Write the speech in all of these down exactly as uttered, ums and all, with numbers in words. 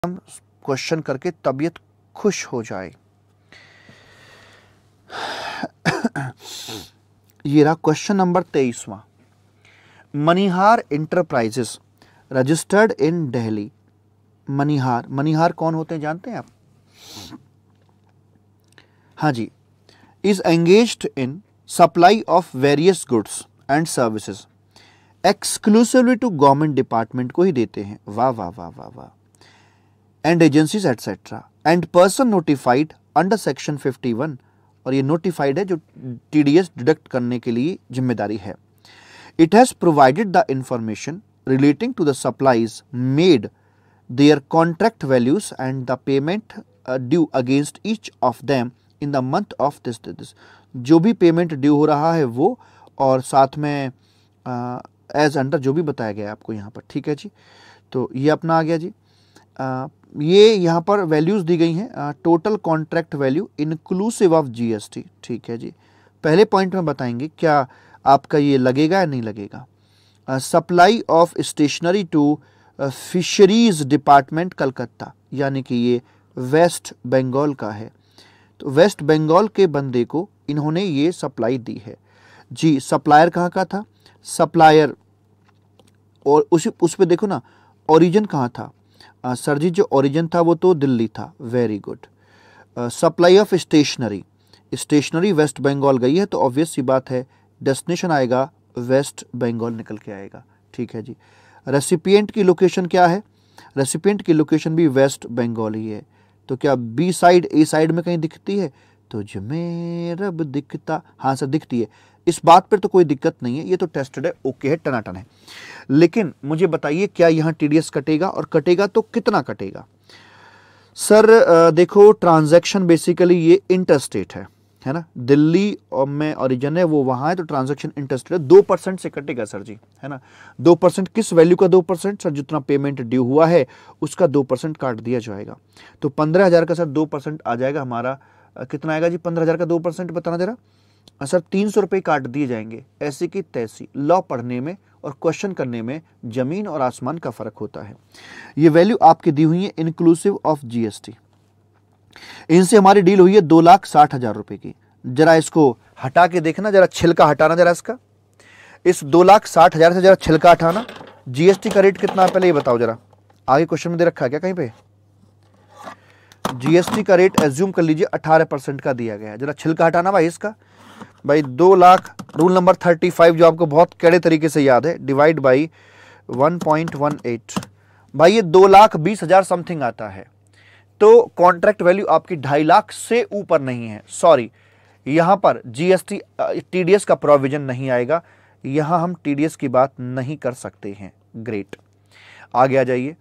Question करके तबीयत खुश हो जाए। ये रहा क्वेश्चन नंबर तेईसवां। Manihar enterprises registered in Delhi. Manihar Manihar कौन होते हैं जानते हैं आप? हाँ जी, is engaged in supply of various goods and services exclusively to government department को ही देते हैं। वाह वाह वाह वाह वाह। And agencies etcetera and person notified under section fifty one, और ये नोटिफाइड है जो टीडीएस डिडक्ट करने के लिए जिम्मेदारी है। It has provided the information relating to the supplies made, their contract values and the payment due against each of them in the month of this this. जो भी पेमेंट ड्यू हो रहा है वो, और साथ में एज अंडर जो भी बताया गया है आपको यहाँ पर। ठीक है जी, तो ये अपना आ गया जी। आ, ये यहाँ पर वैल्यूज़ दी गई हैं, total contract value inclusive of GST. ठीक है जी, पहले पॉइंट में बताएंगे क्या आपका ये लगेगा या नहीं लगेगा। Supply of stationery to fisheries department Calcutta, यानी कि ये वेस्ट बंगाल का है, तो वेस्ट बंगाल के बंदे को इन्होंने ये सप्लाई दी है जी। सप्लायर कहाँ का था? सप्लायर, और उस उस पे देखो ना ओरिजिन कहाँ था। आ, सर जी जो ओरिजिन था वो तो दिल्ली था। Very good. Supply of stationery, stationery West Bengal गई है तो ऑब्वियस सी बात है डेस्टिनेशन आएगा वेस्ट बंगाल निकल के आएगा। ठीक है जी। रेसिपिएंट की लोकेशन क्या है? रेसिपिएंट की लोकेशन भी वेस्ट बंगाल ही है। तो क्या बी साइड ए साइड में कहीं दिखती है? तुझ में रब दिखता, हाँ सर दिखती है। इस बात पर तो कोई दिक्कत नहीं है, ये तो टेस्टेड है, ओके है, टनाटन है। लेकिन मुझे बताइए क्या यहाँ टीडीएस कटेगा, और कटेगा तो कितना कटेगा? सर देखो ट्रांजैक्शन बेसिकली ये इंटरस्टेट है, है ना, दिल्ली और में ओरिजिन है वो वहाँ है, तो ट्रांजैक्शन इंटरस्टेट है, दो परसेंट से कटेगा सर जी, है ना। दो परसेंट किस वैल्यू का? दो परसेंट सर जितना पेमेंट ड्यू हुआ है उसका दो परसेंट काट दिया जाएगा। तो पंद्रह हज़ार का सर दो परसेंट आ जाएगा हमारा, कितना आएगा जी? पंद्रह हज़ार का दो परसेंट बताना जरा सर। तीन सौ रुपये काट दिए जाएंगे। ऐसी की तैसी, लॉ पढ़ने में और क्वेश्चन करने में जमीन और आसमान का फर्क होता है। ये वैल्यू आपकी दी हुई है इंक्लूसिव ऑफ जीएसटी। इनसे हमारी डील हुई है दो लाख साठ हजार रुपए की। जरा इसको हटा के देखना, जरा छिलका हटाना जरा इसका, इस दो लाख साठ हजार से जरा छिलका हटाना। जीएसटी का रेट कितना है पहले ये बताओ जरा। आगे क्वेश्चन में दे रखा है क्या कहीं पे? जीएसटी का रेट एज्यूम कर लीजिए अठारह परसेंट का दिया गया है। जरा छिलका हटाना भाई इसका। भाई दो lakh, rule number thirty five जो आपको बहुत कड़े तरीके से याद है, divide by one point one eight, भाई ये दो लाख बीस हजार समथिंग आता है। तो कॉन्ट्रैक्ट वैल्यू आपकी ढाई लाख से ऊपर नहीं है। सॉरी, यहां पर जीएसटी टीडीएस का प्रोविजन नहीं आएगा, यहां हम टीडीएस की बात नहीं कर सकते हैं। ग्रेट, आगे आ जाइए।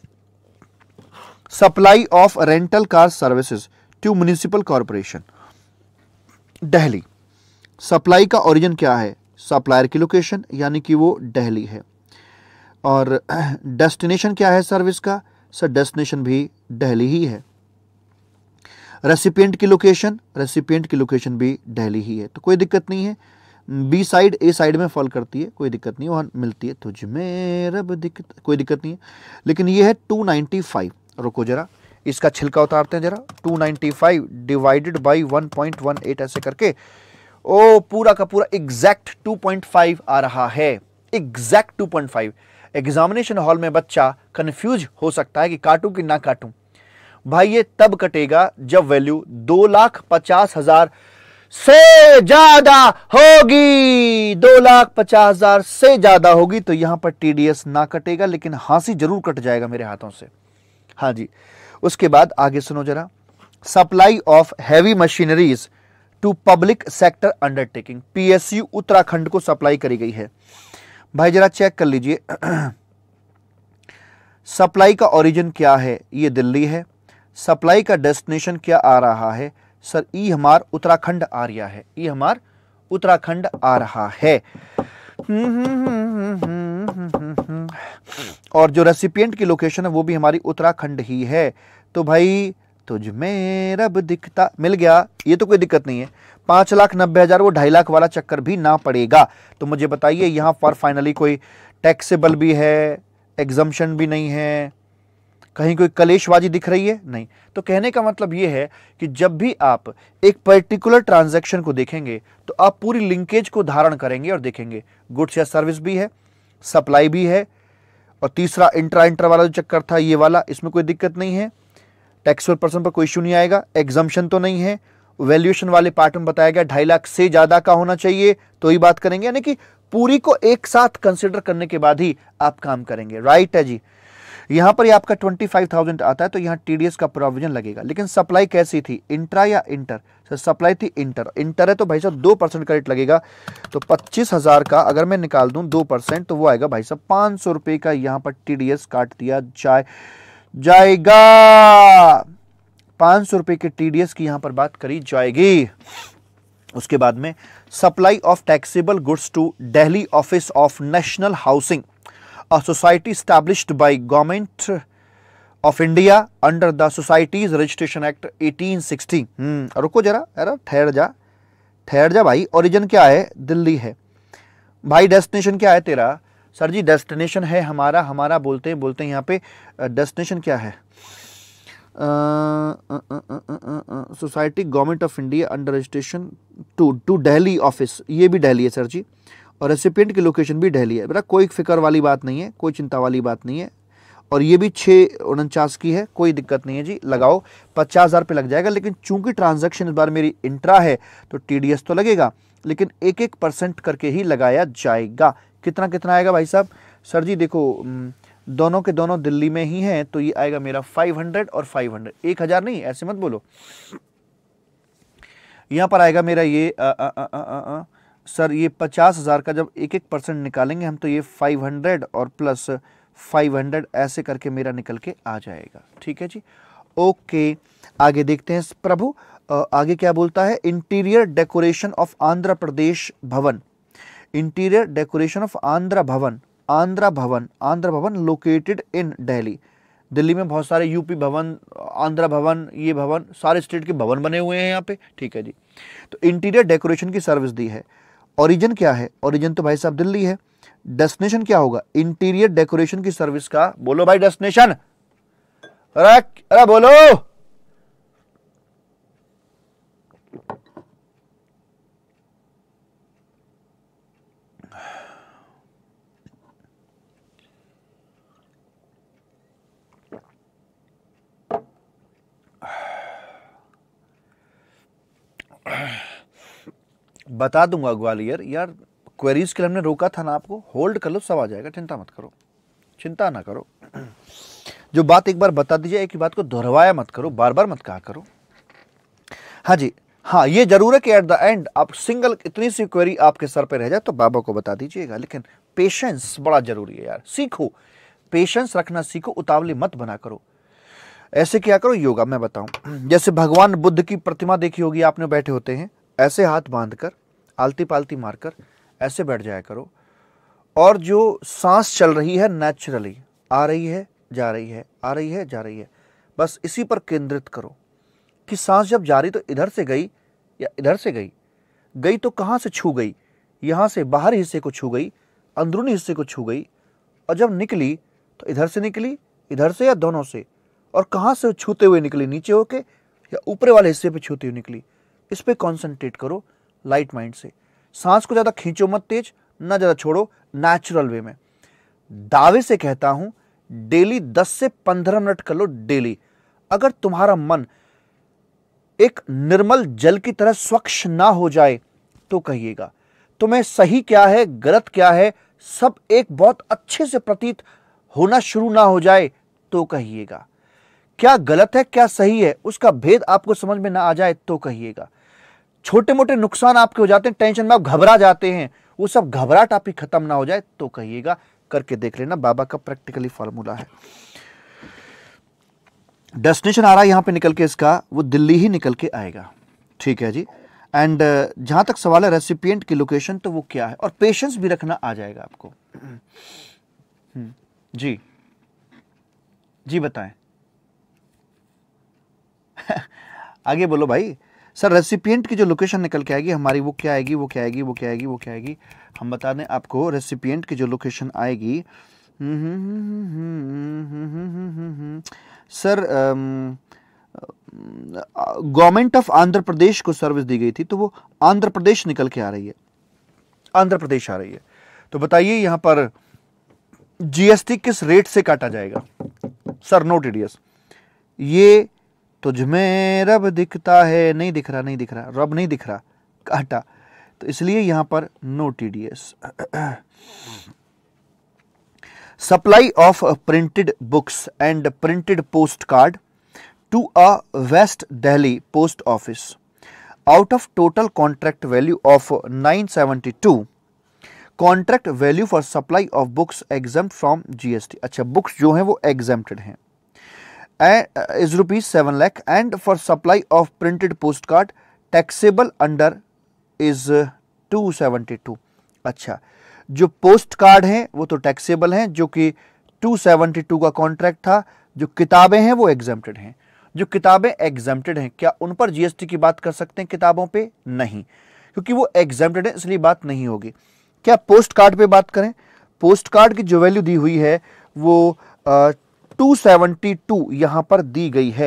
Supply of rental car services to municipal corporation Delhi. सप्लाई का ओरिजिन क्या है? सप्लायर की लोकेशन, यानी कि वो दिल्ली है। और डेस्टिनेशन क्या है सर्विस का? सर डेस्टिनेशन भी दिल्ली ही है। रेसिपिएंट की लोकेशन, रेसिपिएंट की लोकेशन भी दिल्ली ही है, तो कोई दिक्कत नहीं है। बी साइड ए साइड में फॉल करती है, कोई दिक्कत नहीं, वहाँ मिलती है। तुझ में रब दिक्कत, कोई दिक्कत नहीं है। लेकिन ये है टू नाइन्टी फाइव। रुको जरा, इसका छिलका उतारते हैं जरा। Two ninety five divided by one point one eight ऐसे करके, ओ पूरा का पूरा एग्जैक्ट टू पॉइंट फाइव आ रहा है। Exact two point five. Examination hall में बच्चा कंफ्यूज हो सकता है कि काटूं कि ना काटूं। भाई ये तब कटेगा जब वैल्यू दो लाख पचास हजार से ज्यादा होगी। दो लाख पचास हजार से ज्यादा होगी तो यहां पर टीडीएस ना कटेगा, लेकिन हांसी जरूर कट जाएगा मेरे हाथों से। हाँ जी, उसके बाद आगे सुनो जरा। Supply of heavy machineries to public sector undertaking, PSU Uttarakhand को सप्लाई करी गई है। भाई जरा चेक कर लीजिए सप्लाई का ओरिजिन क्या है? ये दिल्ली है। सप्लाई का डेस्टिनेशन क्या आ रहा है? सर ई हमार उत्तराखंड आ रहा है। ई हमार उत्तराखंड आ रहा है। और जो रेसिपिएंट की लोकेशन है वो भी हमारी उत्तराखंड ही है। तो भाई तुझ में रब दिखता मिल गया, ये तो कोई दिक्कत नहीं है। पांच लाख नब्बे हजार वो ढाई लाख वाला चक्कर भी ना पड़ेगा। तो मुझे बताइए यहाँ पर फाइनली कोई टैक्सेबल भी है, एग्जम्पशन भी नहीं है, कहीं कोई कलेशबाजी दिख रही है? नहीं। तो कहने का मतलब यह है कि जब भी आप एक पर्टिकुलर ट्रांजैक्शन को देखेंगे तो आप पूरी लिंकेज को धारण करेंगे और देखेंगे गुड्स या सर्विस भी है, सप्लाई भी है, और तीसरा इंट्रा इंटर वाला जो चक्कर था ये वाला, इसमें कोई दिक्कत नहीं है, टैक्सेबल पर्सन पर कोई इशू नहीं आएगा, एग्जम्पशन तो नहीं है, वैल्यूएशन वाले पार्ट में बताया गया ढाई लाख से ज्यादा का होना चाहिए तो ही बात करेंगे, यानी कि पूरी को एक साथ कंसिडर करने के बाद ही आप काम करेंगे। राइट है जी। यहां पर ये आपका ट्वेंटी फाइव थाउजेंड आता है तो यहां टीडीएस का प्रोविजन लगेगा। लेकिन सप्लाई कैसी थी, इंट्रा या इंटर? सर सप्लाई थी इंटर। इंटर है तो भाई साहब दो परसेंट का रेट लगेगा, तो पच्चीस हजार का अगर मैं निकाल दूं दो परसेंट तो वो आएगा भाई साहब पांच सौ रुपए का यहां पर टीडीएस काट दिया जाए जाएगा पांच सौ रुपए के टीडीएस की यहां पर बात करी जाएगी। उसके बाद में supply of taxable goods to Delhi office of national housing, a society established by government of India under the societies registration act eighteen sixty. Hmm रुको जरा, अरे ठहर जा ठहर जा भाई। ओरिजिन क्या है? दिल्ली है भाई। डेस्टिनेशन क्या है तेरा? सर जी डेस्टिनेशन है हमारा हमारा बोलते हैं बोलते हैं यहाँ पे डेस्टिनेशन क्या है? Society government of India under registration to to Delhi office, ये भी दिल्ली है सर जी, और रेसिपिएंट की लोकेशन भी दिल्ली है। बेटा कोई फिक्र वाली बात नहीं है, कोई चिंता वाली बात नहीं है, और ये भी छः उनचास की है, कोई दिक्कत नहीं है जी। लगाओ पचास हज़ार पे लग जाएगा, लेकिन चूंकि ट्रांजैक्शन इस बार मेरी इंट्रा है तो टीडीएस तो लगेगा, लेकिन एक एक परसेंट करके ही लगाया जाएगा। कितना कितना आएगा भाई साहब? सर जी देखो दोनों के दोनों दिल्ली में ही हैं तो ये आएगा मेरा फाइव हंड्रेड और फाइव हंड्रेड, एक हज़ार नहीं, ऐसे मत बोलो। यहाँ पर आएगा मेरा ये आ, आ, आ, आ, आ, आ, सर ये पचास हज़ार का जब एक एक परसेंट निकालेंगे हम तो ये फाइव हंड्रेड और प्लस फाइव हंड्रेड ऐसे करके मेरा निकल के आ जाएगा। ठीक है जी, ओके। आगे देखते हैं प्रभु, आगे क्या बोलता है? Interior decoration of Andhra Pradesh Bhavan, interior decoration of Andhra भवन, आंध्र भवन आंध्र भवन लोकेटेड इन दिल्ली। दिल्ली में बहुत सारे यूपी भवन, आंध्र भवन, ये भवन, सारे स्टेट के भवन बने हुए हैं यहाँ पे। ठीक है जी, तो इंटीरियर डेकोरेशन की सर्विस दी है। ओरिजिन क्या है? ओरिजिन तो भाई साहब दिल्ली है। डेस्टिनेशन क्या होगा? इंटीरियर डेकोरेशन की सर्विस का, बोलो भाई डेस्टिनेशन, अरे अरे बोलो। बता दूंगा ग्वालियर यार, क्वेरीज के लिए हमने रोका था ना आपको, होल्ड कर लो सब आ जाएगा, चिंता मत करो, चिंता ना करो। जो बात एक बार बता दीजिए, एक ही बात को दोहराया मत करो, बार बार मत कहा करो। हाँ जी, हाँ ये जरूर है कि एट द एंड आप सिंगल इतनी सी क्वेरी आपके सर पे रह जाए तो बाबा को बता दीजिएगा, लेकिन पेशेंस बड़ा जरूरी है यार, सीखो, पेशेंस रखना सीखो, उतावली मत बना करो। ऐसे क्या करो, योगा मैं बताऊं, जैसे भगवान बुद्ध की प्रतिमा देखी होगी आपने, बैठे होते हैं ऐसे हाथ बांधकर, आलती पालती मारकर ऐसे बैठ जाया करो, और जो सांस चल रही है नेचुरली आ रही है जा रही है आ रही है जा रही है, बस इसी पर केंद्रित करो कि सांस जब जा रही तो इधर से गई या इधर से गई, गई तो कहाँ से छू गई, यहाँ से बाहरी हिस्से को छू गई, अंदरूनी हिस्से को छू गई, और जब निकली तो इधर से निकली, इधर से या दोनों से, और कहाँ से छूते हुए निकली, नीचे होके या ऊपर वाले हिस्से पे छूते हुए निकली। इस पे कॉन्सेंट्रेट करो लाइट माइंड से। सांस को ज्यादा खींचो मत तेज, ना ज्यादा छोड़ो, नेचुरल वे में। दावे से कहता हूं डेली दस से पंद्रह मिनट कर लो डेली। अगर तुम्हारा मन एक निर्मल जल की तरह स्वच्छ ना हो जाए तो कहिएगा, तुम्हें सही क्या है गलत क्या है सब एक बहुत अच्छे से प्रतीत होना शुरू ना हो जाए तो कहिएगा, क्या गलत है क्या सही है उसका भेद आपको समझ में ना आ जाए तो कहिएगा, छोटे मोटे नुकसान आपके हो जाते हैं, टेंशन में आप घबरा जाते हैं, वो सब घबराहट आपकी खत्म ना हो जाए तो कहिएगा। करके देख लेना, बाबा का प्रैक्टिकली फॉर्मूला है। डेस्टिनेशन आ रहा है यहां पे निकल के, इसका वो दिल्ली ही निकल के आएगा। ठीक है जी। एंड uh, जहां तक सवाल है रेसिपिएंट की लोकेशन, तो वो क्या है, और पेशेंस भी रखना आ जाएगा आपको। जी जी बताएं। आगे बोलो भाई। सर रेसिपिएंट की जो लोकेशन निकल के आएगी हमारी, वो क्या आएगी वो क्या आएगी वो क्या आएगी वो क्या आएगी हम बता दें आपको। रेसिपिएंट की जो लोकेशन आएगी sir government of Andhra Pradesh को सर्विस दी गई थी, तो वो आंध्र प्रदेश निकल के आ रही है, आंध्र प्रदेश आ रही है। तो बताइए यहां पर जीएसटी किस रेट से काटा जाएगा? Sir no TDS. ये तुझमें रब दिखता है, नहीं दिख रहा, नहीं दिख रहा, रब नहीं दिख रहा, काटा, तो इसलिए यहां पर no TDS. Supply of printed books and printed post card to a West Delhi post office out of total contract value of nine seventy-two, contract value for supply of books exempt from G S T, अच्छा books जो हैं वो exempted हैं, is rupees seven lakh, and for supply of printed postcard taxable under is two seventy-two। अच्छा जो post card हैं वो तो टैक्सेबल हैं, जो कि two seventy-two का कॉन्ट्रैक्ट था। जो किताबें हैं वो एग्जेम्प्टेड हैं। जो किताबें एग्जेम्प्टेड हैं, क्या उन पर जीएसटी की बात कर सकते हैं? किताबों पे नहीं, क्योंकि वो एग्जेम्प्टेड है, इसलिए बात नहीं होगी। क्या पोस्ट कार्ड पे बात करें? पोस्ट कार्ड की जो वैल्यू दी हुई है वो टू सेवेंटी टू यहां पर दी गई है।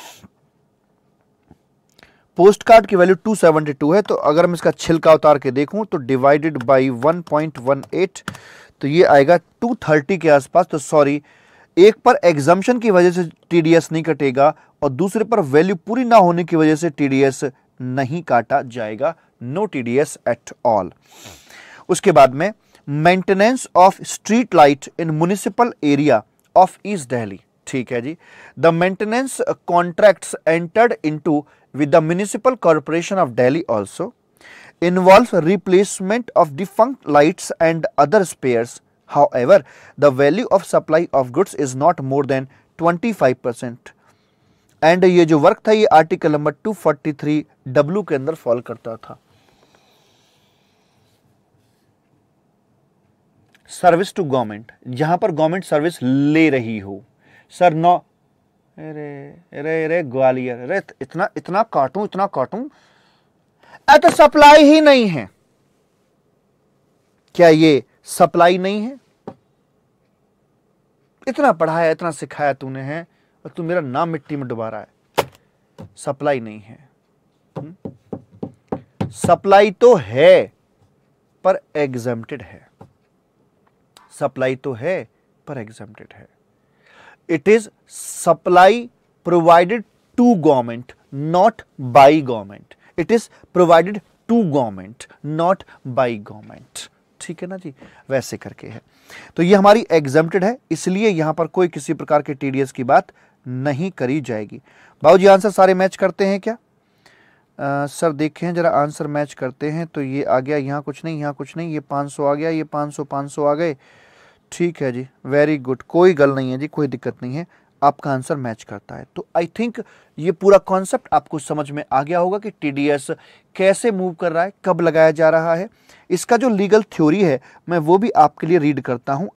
पोस्ट कार्ड की वैल्यू टू सेवेंटी टू है, तो अगर मैं इसका छिलका उतार के देखूं तो divided by one point one eight, तो ये आएगा टू थर्टी के आसपास। तो सॉरी, एक पर एग्जम्पशन की वजह से टीडीएस नहीं कटेगा और दूसरे पर वैल्यू पूरी ना होने की वजह से टीडीएस नहीं काटा जाएगा। No TDS at all. उसके बाद में maintenance of street light in municipal area of east Delhi, ठीक है जी। The maintenance contracts entered into with the municipal corporation of Delhi also involve replacement of defunct lights and other spares. However, the value of supply of goods is not more than twenty-five percent. And ये जो work था ये article number two forty three W के अंदर fall करता था। Service to government, जहां पर गवर्नमेंट सर्विस ले रही हो। सर नो, अरे अरे अरे ग्वालियर, अरे इतना इतना काटूं इतना काटूं, तो सप्लाई ही नहीं है। क्या ये सप्लाई नहीं है? इतना पढ़ाया, इतना सिखाया तूने है, और तू मेरा नाम मिट्टी में डुबा रहा है। सप्लाई नहीं है। हुँ? सप्लाई तो है पर एग्जेम्प्टेड है। सप्लाई तो है पर एग्जेम्प्टेड है। It is supply provided to government, not by government. It is provided to government, not by government. ठीक है ना जी, वैसे करके है। तो ये हमारी एग्जेम्प्टेड है, इसलिए यहां पर कोई किसी प्रकार के टीडीएस की बात नहीं करी जाएगी। बाबूजी आंसर सारे मैच करते हैं क्या? आ, सर देखें जरा, आंसर मैच करते हैं। तो ये आ गया, यहाँ कुछ नहीं, यहाँ कुछ नहीं, ये पाँच सौ आ गया, ये पाँच सौ पाँच सौ आ गए। ठीक है जी, वेरी गुड, कोई गल नहीं है जी, कोई दिक्कत नहीं है, आपका आंसर मैच करता है। तो आई थिंक ये पूरा कॉन्सेप्ट आपको समझ में आ गया होगा कि टीडीएस कैसे मूव कर रहा है, कब लगाया जा रहा है। इसका जो लीगल थ्योरी है मैं वो भी आपके लिए रीड करता हूं।